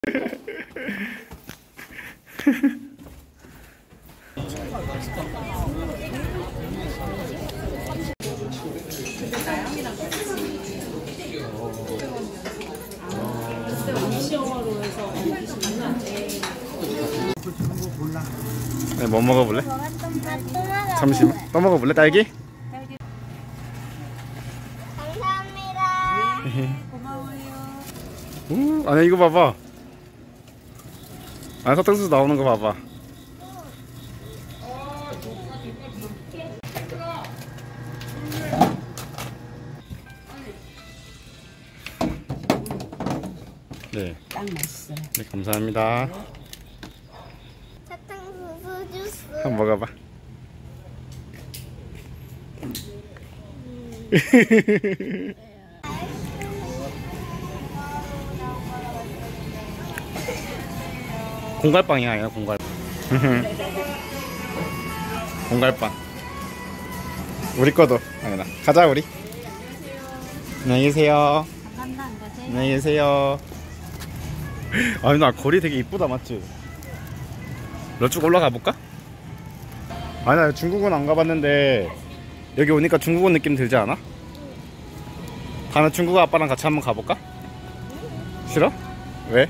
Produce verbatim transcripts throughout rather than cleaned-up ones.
네, 뭐 먹어볼래? 잠시만. 또 먹어볼래? 딸기? 감사합니다. 고마워요. 우, 아니 이거 봐봐. 아, 사탕수수 나오는 거 봐봐. 네. 딱 맛있어요. 네, 감사합니다. 사탕수수 주스. 한번 먹어봐. 공갈빵이야, 아니야 공갈. 공갈빵. 우리 거도 아니나. 가자 우리. 안녕히 계세요. 간다 안 가지? 안녕히 계세요. 아니 나 거리 되게 이쁘다 맞지? 너 쭉 올라가 볼까? 아니 나 중국은 안 가봤는데 여기 오니까 중국은 느낌 들지 않아? 다음에 중국 아빠랑 같이 한번 가볼까? 싫어? 왜?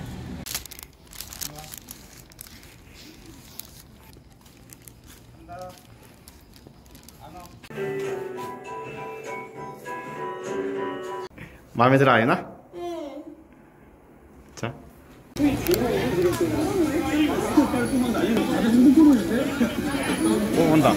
마음에 들어 아이나? 응. 자. 오 온다.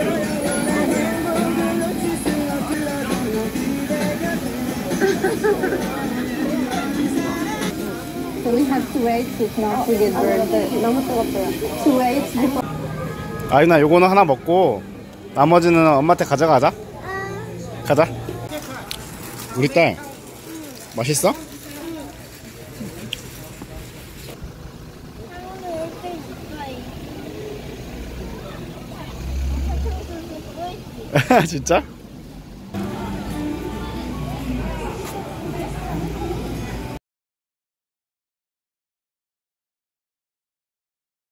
So we have to wait to not to get burned. 너무 뜨겁대요. To wait before. 아이나 요거는 하나 먹고 나머지는 엄마한테 가져가자. 가자. 우리 딸 맛있어? 한국에 이렇게 있어요. 사탕수수 꿀. 진짜?